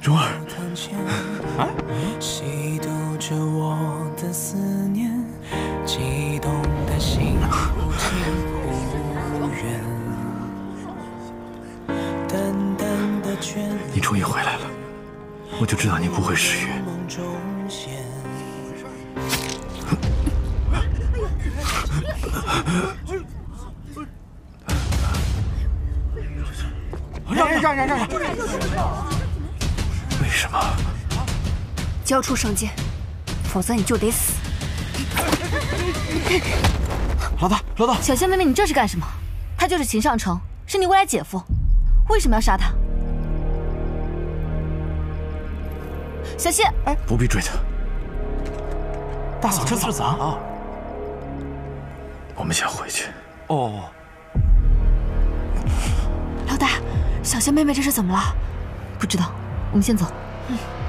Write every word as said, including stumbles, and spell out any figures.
蓉儿， 啊？ 吸毒着我的思念，激动的心忽近忽远。淡淡的眷恋。 你终于回来了，我就知道你不会失约。 让让让让让！ 为什么？ 交出圣剑，否则你就得死。 老大，老大， 小仙妹妹，你这是干什么？他就是秦上城，是你未来姐夫，为什么要杀他？小谢， 哎，不必追他。 大嫂，这是咋啊？ 我们先回去。 哦。 老大，小仙妹妹这是怎么了？不知道，我们先走。嗯。